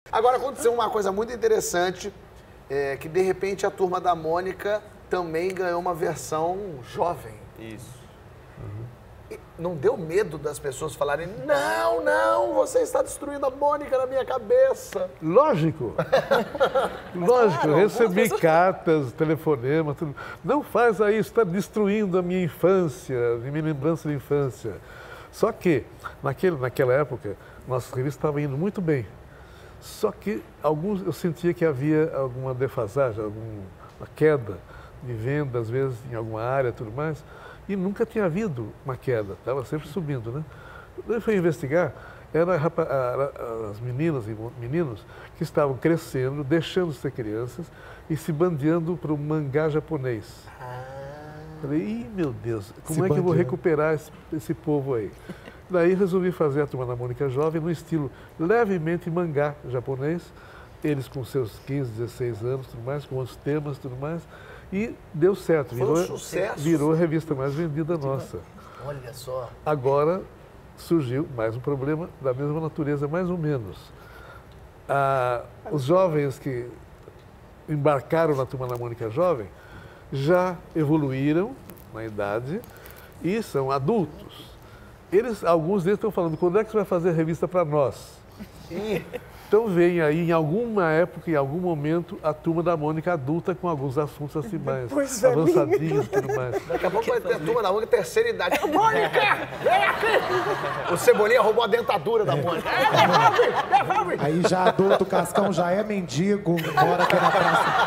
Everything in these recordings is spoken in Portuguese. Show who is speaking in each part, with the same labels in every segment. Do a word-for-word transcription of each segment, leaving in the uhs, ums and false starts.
Speaker 1: Agora aconteceu uma coisa muito interessante, é, que de repente a Turma da Mônica também ganhou uma versão jovem.
Speaker 2: Isso.
Speaker 1: E não deu medo das pessoas falarem, não, não, você está destruindo a Mônica na minha cabeça?
Speaker 3: Lógico. Lógico,
Speaker 4: claro,
Speaker 3: recebi
Speaker 4: pessoas...
Speaker 3: cartas, telefonemas, tudo. Não faz aí, está destruindo a minha infância, a minha lembrança de infância. Só que, naquele, naquela época, nossa revista estava indo muito bem. Só que alguns, eu sentia que havia alguma defasagem, alguma queda de venda, às vezes, em alguma área e tudo mais, e nunca tinha havido uma queda, estava sempre subindo, né? Quando eu fui investigar, eram as meninas e meninos que estavam crescendo, deixando de ser crianças e se bandeando para o mangá japonês. Falei, ih, meu Deus, como é que eu vou recuperar esse, esse povo aí? Daí resolvi fazer a Turma da Mônica Jovem no estilo levemente mangá japonês, eles com seus quinze, dezesseis anos, tudo mais, com outros temas e tudo mais, e deu certo, virou,
Speaker 1: Foi um sucesso.
Speaker 3: Virou a revista mais vendida nossa.
Speaker 1: Olha só.
Speaker 3: Agora surgiu mais um problema da mesma natureza, mais ou menos. Ah, os jovens que embarcaram na Turma da Mônica Jovem já evoluíram na idade e são adultos. Eles, alguns deles estão falando, quando é que você vai fazer a revista para nós? Então vem aí, em alguma época, em algum momento, a Turma da Mônica adulta com alguns assuntos assim mais
Speaker 4: Pois
Speaker 3: avançadinhos e tudo mais.
Speaker 1: Daqui a pouco vai ter a Turma da Mônica terceira idade. Mônica, vem aqui! O Cebolinha roubou a dentadura da Mônica. É, devolve, devolve!
Speaker 5: Aí já adulto, o Cascão já é mendigo, mora aqui na praça.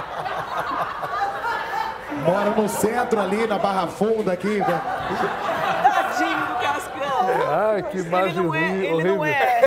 Speaker 5: Mora no centro ali, na Barra Funda aqui.
Speaker 4: Tadinho do Cascão.
Speaker 3: Ai, que imagem
Speaker 4: Ele não é,
Speaker 3: ruim,
Speaker 4: ele
Speaker 3: horrível.
Speaker 4: não é.